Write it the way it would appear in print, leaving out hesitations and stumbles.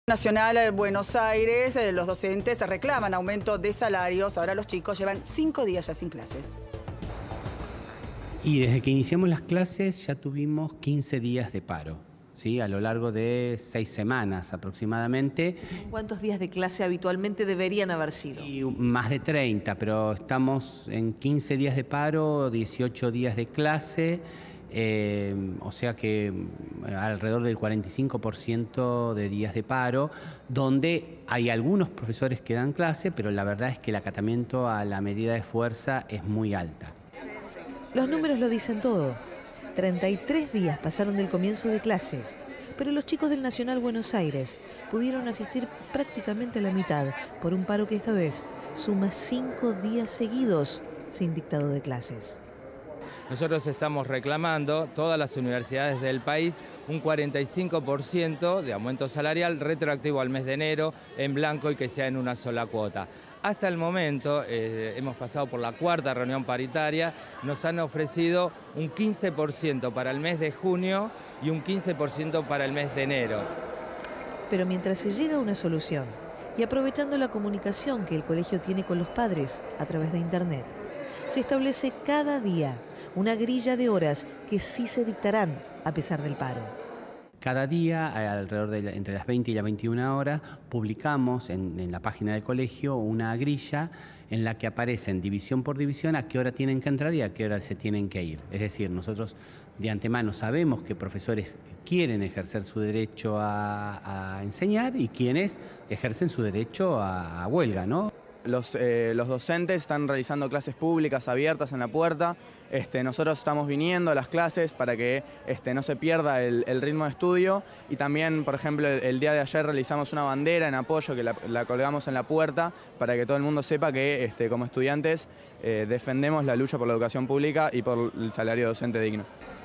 Nacional Buenos Aires, los docentes reclaman aumento de salarios. Ahora los chicos llevan 5 días ya sin clases. Y desde que iniciamos las clases ya tuvimos 15 días de paro, ¿sí? A lo largo de 6 semanas aproximadamente. ¿Cuántos días de clase habitualmente deberían haber sido? Y más de 30, pero estamos en 15 días de paro, 18 días de clase. O sea que alrededor del 45% de días de paro, donde hay algunos profesores que dan clase, pero la verdad es que el acatamiento a la medida de fuerza es muy alta. Los números lo dicen todo. 33 días pasaron del comienzo de clases, pero los chicos del Nacional Buenos Aires pudieron asistir prácticamente a la mitad por un paro que esta vez suma 5 días seguidos sin dictado de clases. Nosotros estamos reclamando, todas las universidades del país, un 45% de aumento salarial retroactivo al mes de enero, en blanco y que sea en una sola cuota. Hasta el momento, hemos pasado por la 4ª reunión paritaria, nos han ofrecido un 15% para el mes de junio y un 15% para el mes de enero. Pero mientras se llega a una solución, y aprovechando la comunicación que el colegio tiene con los padres a través de Internet, se establece cada día una grilla de horas que sí se dictarán a pesar del paro. Cada día, alrededor de entre las 20 y las 21 horas, publicamos en la página del colegio una grilla en la que aparecen división por división a qué hora tienen que entrar y a qué hora se tienen que ir. Es decir, nosotros de antemano sabemos que profesores quieren ejercer su derecho a enseñar y quienes ejercen su derecho a huelga, ¿no? Los docentes están realizando clases públicas abiertas en la puerta. Nosotros estamos viniendo a las clases para que no se pierda el ritmo de estudio. Y también, por ejemplo, el día de ayer realizamos una bandera en apoyo que la colgamos en la puerta para que todo el mundo sepa que como estudiantes defendemos la lucha por la educación pública y por el salario docente digno.